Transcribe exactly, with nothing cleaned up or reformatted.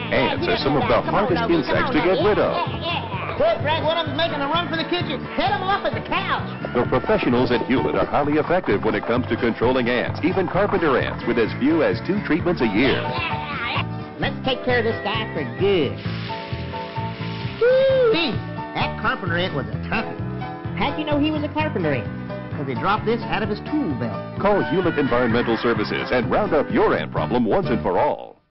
Ants are some of the hardest insects to get rid of. Quick, drag one of them making a run for the kitchen. Head them off at the couch. The professionals at Hulett are highly effective when it comes to controlling ants, even carpenter ants, with as few as two treatments a year. Let's take care of this guy for good. Woo! That carpenter ant was a toughie. How'd you know he was a carpenter ant? Because he dropped this out of his tool belt. Call Hulett Environmental Services and round up your ant problem once and for all.